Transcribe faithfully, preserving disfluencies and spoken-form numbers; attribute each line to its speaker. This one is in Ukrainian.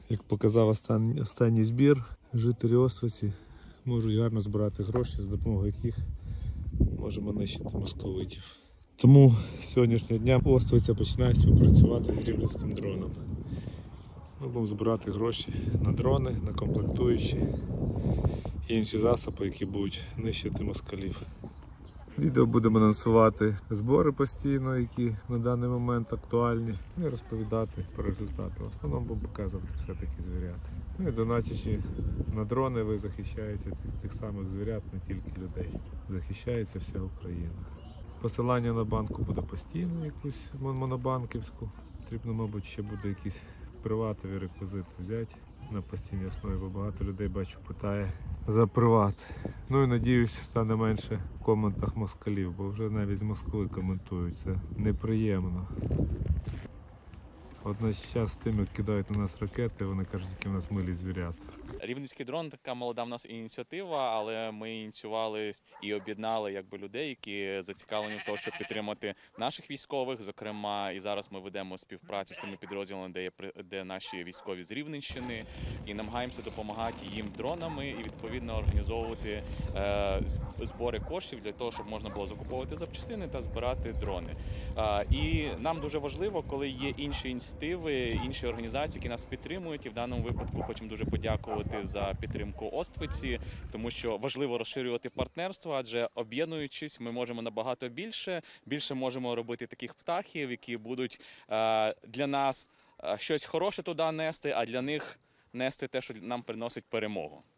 Speaker 1: Як показав останній, останній збір, жителі Оствиці можуть гарно збирати гроші, за допомогою яких можемо нищити московитів. Тому з сьогоднішнього дня Оствиця починає співпрацювати з рівненським дроном. Ми будемо збирати гроші на дрони, на комплектуючі і інші засоби, які будуть нищити москалів. Відео будемо анонсувати збори постійно, які на даний момент актуальні, і розповідати про результати. В основному будемо показувати все-таки звірят. Ну і донатячи на дрони, ви захищаєте тих, тих самих звірят, не тільки людей. Захищається вся Україна. Посилання на банку буде постійно, якусь монобанківську. Потрібно, мабуть, ще буде якісь приватові реквізити взяти на постійній основі, бо багато людей, бачу, питає за приват. Ну і надіюсь, стане менше в коментах москалів, бо вже навіть з Москви коментують, це неприємно. Одночасно з тим, як кидають на нас ракети, вони кажуть, які в нас милі звірята.
Speaker 2: Рівненський дрон – така молода в нас ініціатива, але ми ініціювали і об'єднали якби людей, які зацікавлені в тому, щоб підтримати наших військових. Зокрема, і зараз ми ведемо співпрацю з тими підрозділами, де є де наші військові з Рівненщини, і намагаємося допомагати їм дронами і відповідно організовувати е, збори коштів для того, щоб можна було закуповувати запчастини та збирати дрони. Е, і нам дуже важливо, коли є інші ініціативи, інші організації, які нас підтримують. І в даному випадку хочемо дуже подякувати за підтримку Оствиці, тому що важливо розширювати партнерство, адже об'єднуючись, ми можемо набагато більше, більше можемо робити таких птахів, які будуть е, для нас щось хороше туди нести, а для них нести те, що нам приносить перемогу.